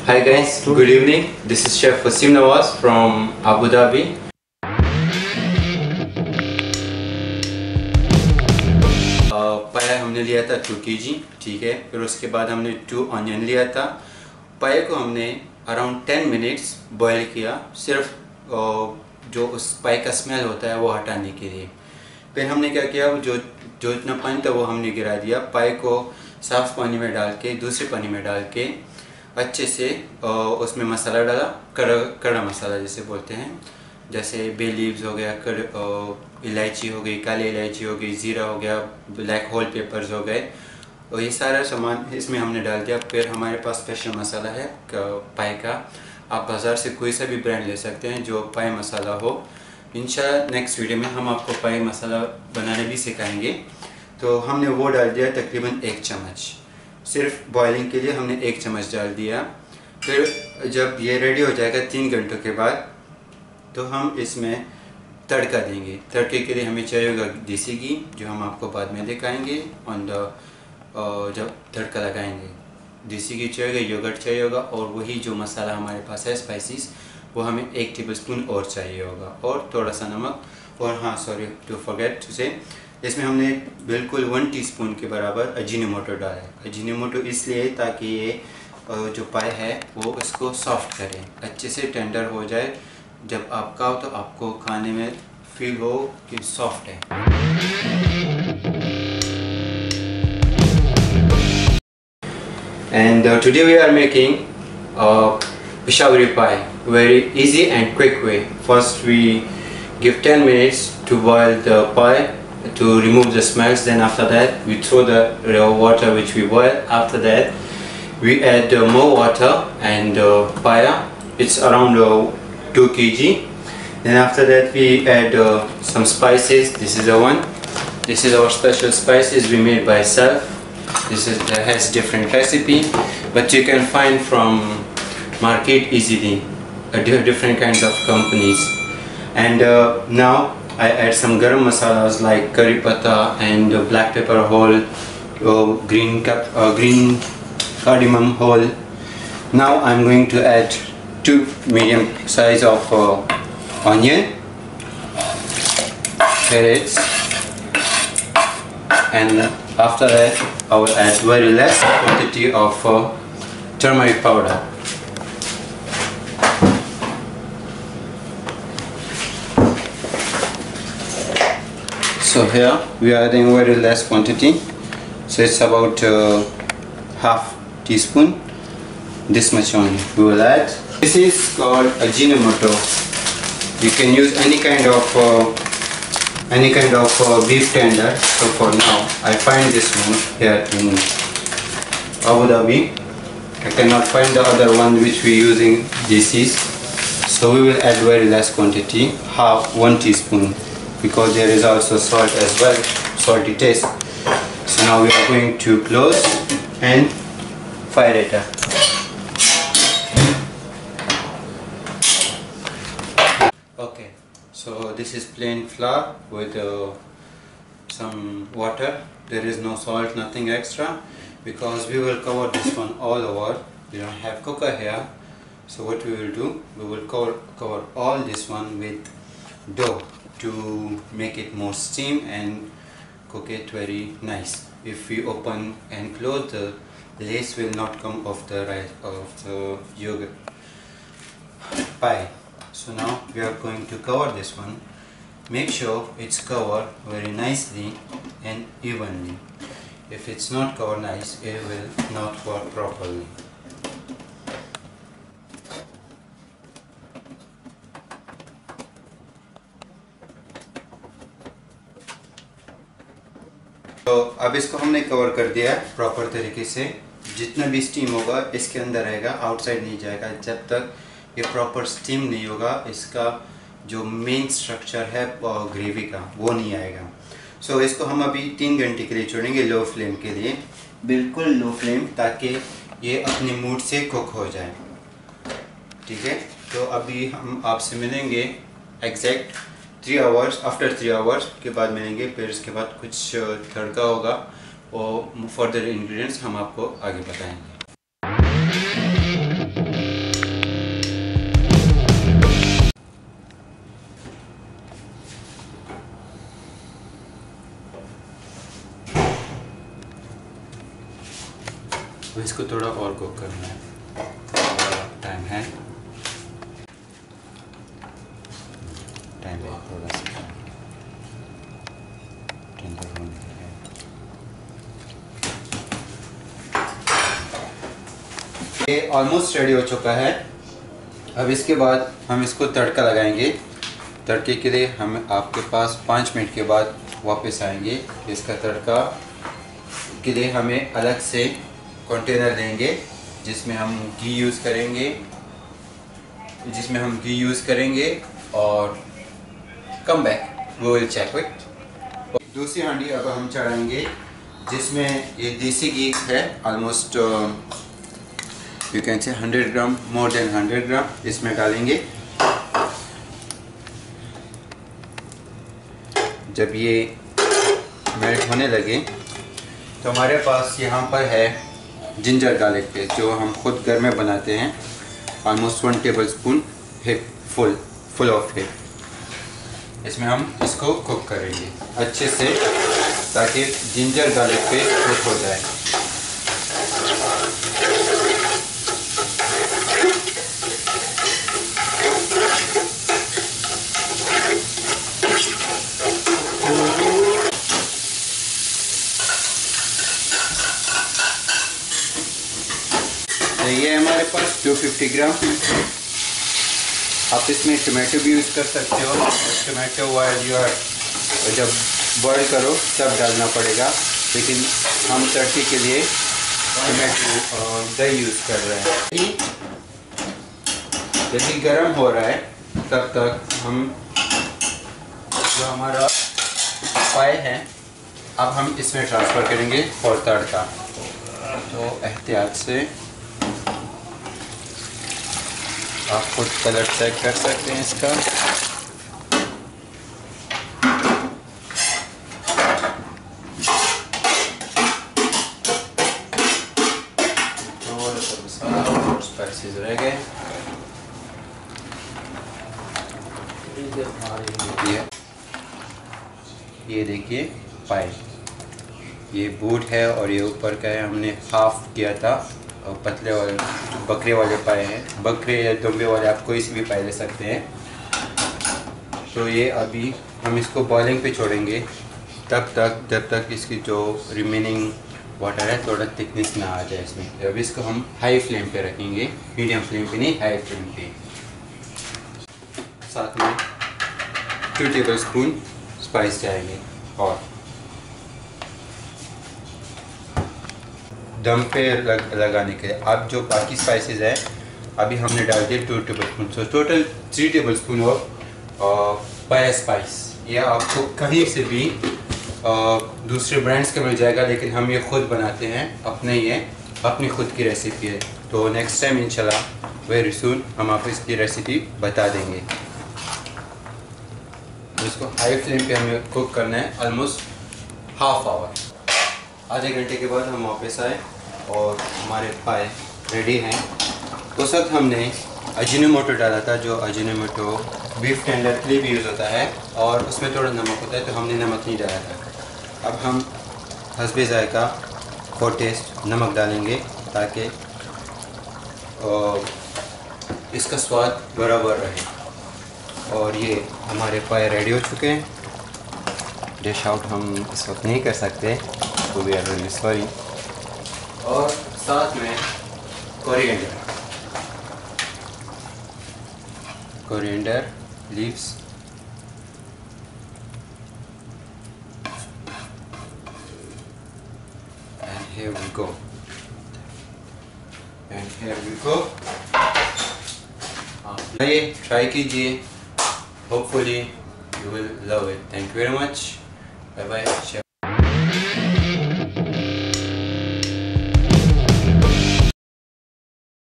Hi guys, good evening. This is Chef Wasim Nawaz from Abu Dhabi. पाया हमने लिया था 2 kg, ठीक है। फिर उसके बाद हमने 2 ऑनियन लिया था। पाए को हमने अराउंड 10 मिनट्स बॉयल किया, सिर्फ जो उस पाए का स्मेल होता है वो हटाने के लिए। फिर हमने क्या किया, जो इतना पानी था वो हमने गिरा दिया। पाए को साफ़ पानी में डाल के, दूसरे पानी में डाल के अच्छे से उसमें मसाला डाला, कड़ा मसाला जैसे बोलते हैं, जैसे बे लीव्स हो गया, इलायची हो गई, काली इलायची हो गई, ज़ीरा हो गया, ब्लैक होल पेपर्स हो गए, और ये सारा सामान इसमें हमने डाल दिया। फिर हमारे पास स्पेशल मसाला है पाए का। आप बाज़ार से कोई सा भी ब्रांड ले सकते हैं जो पाए मसाला हो। इंशाल्लाह नेक्स्ट वीडियो में हम आपको पाए मसाला बनाने भी सिखाएंगे। तो हमने वो डाल दिया तकरीबन 1 चम्मच, सिर्फ बॉइलिंग के लिए हमने 1 चम्मच डाल दिया। फिर जब ये रेडी हो जाएगा 3 घंटों के बाद, तो हम इसमें तड़का देंगे। तड़के के लिए हमें चाहिए होगा देसी घी, जो हम आपको बाद में दिखाएंगे। जब तड़का लगाएंगे देसी घी चाहिए होगा, योगर्ट चाहिए होगा, और वही जो मसाला हमारे पास है स्पाइसेस, वो हमें 1 टेबलस्पून और चाहिए होगा, और थोड़ा सा नमक। और हाँ, सॉरी टू फॉरगेट टू से, इसमें हमने बिल्कुल 1 टीस्पून के बराबर अजीनोमोटो डाला है। अजीनोमोटो इसलिए ताकि ये जो पाए है वो इसको सॉफ्ट करे, अच्छे से टेंडर हो जाए। जब आप खाओ तो आपको खाने में फील हो कि सॉफ्ट है। And today we are making Peshawari pie, very easy and quick way. First we give 10 minutes to boil the pie to remove the smells. Then after that we throw the raw water which we boil. After that we add more water and paya. It's around 2 kg. Then after that we add some spices. This is the one. This is our special spices we made by self. This has different recipe, but you can find from market easily, different kinds of companies. And now I add some garam masalas like curry pata and black pepper whole, green cardamom whole. Now I'm going to add 2 medium size of onion, carrots, and after that I will add very less quantity of turmeric powder. So here we are adding very less quantity, so it's about half teaspoon. This much only we will add. This is called Ajinomoto. You can use any kind of beef tender. So for now I find this one here in Abu Dhabi. I cannot find the other one which we using DCs. So we will add very less quantity, 1 teaspoon, because there is also salt as well, salty taste. So now we are going to close and fire it up. Okay, so this is plain flour with some water. There is no salt, nothing extra, because we will cover this one all over. We don't have cooker here, so what we will do, we will cover all this one with dough to make it more steam and cook it very nice. If we open and close, the lace will not come off the yogurt pie. So now we are going to cover this one. Make sure it's covered very nicely and evenly. If it's not covered nice, it will not work properly. तो अब इसको हमने cover कर दिया proper तरीके से। जितना भी स्टीम होगा इसके अंदर रहेगा, आउटसाइड नहीं जाएगा। जब तक ये प्रॉपर स्टीम नहीं होगा, इसका जो मेन स्ट्रक्चर है ग्रेवी का, वो नहीं आएगा। सो इसको हम अभी 3 घंटे के लिए छोड़ेंगे, लो फ्लेम के लिए, बिल्कुल लो फ्लेम, ताकि ये अपने मूड से कुक हो जाए। ठीक है, तो अभी हम आपसे मिलेंगे एग्जैक्ट 3 आवर्स, आफ्टर 3 आवर्स के बाद मिलेंगे। फिर इसके बाद कुछ तड़का होगा और फर्दर इंग्रेडिएंट्स हम आपको आगे बताएंगे। इसको थोड़ा और कुक करना है, टाइम है थोड़ा सा टेंडर होने है। ये ऑलमोस्ट रेडी हो चुका है। अब इसके बाद हम इसको तड़का लगाएंगे। तड़के के लिए हम आपके पास 5 मिनट के बाद वापस आएंगे। इसका तड़का के लिए हमें अलग से कंटेनर लेंगे जिसमें हम घी यूज़ करेंगे और कम बैक वो विल चेक इट। दूसरी हांडी अब हम चढ़ाएंगे जिसमें ये देसी घी है, almost you can say 100 gram, more than 100 ग्राम इसमें डालेंगे। जब ये मेल्ट होने लगे तो हमारे पास यहाँ पर है जिंजर गार्लिक पेस्ट जो हम खुद घर में बनाते हैं, ऑलमोस्ट 1 टेबल स्पून है, फुल ऑफ है। इसमें हम इसको कुक करेंगे अच्छे से ताकि जिंजर गार्लिक पेस्ट कुक हो जाए। तो ये हमारे पास 250 ग्राम। आप इसमें टमाटो भी यूज़ कर सकते हो। टमाटो जब बॉईल करो तब डालना पड़ेगा, लेकिन हम तड़के के लिए टमाटो और दही यूज़ कर रहे हैं। जैसे गर्म हो रहा है तब तक हम जो हमारा पाए हैं अब हम इसमें ट्रांसफ़र करेंगे और तड़का। तो एहतियात से आप खुद कलर चेक कर सकते हैं इसका। थोड़ा सा मसाला और स्पाइसेस रह गए। ये देखिए पाए, ये बूट है और ये ऊपर का है, हमने हाफ किया था। और पतले वाले बकरे वाले पाए हैं, बकरे या दुम्बे वाले आप कोई से भी पाए ले सकते हैं। तो ये अभी हम इसको बॉइलिंग पे छोड़ेंगे जब तक इसकी जो रिमेनिंग वाटर है थोड़ा थिकनेस ना आ जाए इसमें। अभी इसको हम हाई फ्लेम पे रखेंगे, मीडियम फ्लेम पे नहीं, हाई फ्लेम पे। साथ में 2 टेबल स्पून स्पाइस जाएंगे और दम पे लगाने के लिए अब जो बाकी स्पाइसेस है अभी हमने डाल दिए 2 टेबल स्पून। तो टोटल 3 टेबल स्पून ऑफ पाया स्पाइस। ये आपको कहीं से भी दूसरे ब्रांड्स का मिल जाएगा, लेकिन हम ये खुद बनाते हैं, अपने ही है, अपनी खुद की रेसिपी है। तो नेक्स्ट टाइम इंशाल्लाह वेरी सून हम आपको इसकी रेसिपी बता देंगे। तो इसको हाई फ्लेम पे हमें कुक करना है ऑलमोस्ट हाफ आवर। आधे घंटे के बाद हम वापस आए और हमारे पाए रेडी हैं। उस वक्त हमने अजीनोमोटो डाला था, जो अजीनोमोटो बीफ टेंडर के लिए भी यूज़ होता है और उसमें थोड़ा नमक होता है, तो हमने नमक नहीं डाला था। अब हम हस्बे ज़ायका फॉर टेस्ट नमक डालेंगे ताकि इसका स्वाद बराबर रहे। और ये हमारे पाए रेडी हो चुके हैं। डिश आउट हम इस वक्त नहीं कर सकते, तो वी आर रियली सॉरी। और साथ में coriander leaves, and here we go, ये ट्राई कीजिए, hopefully you will love it. Thank you very much, bye bye.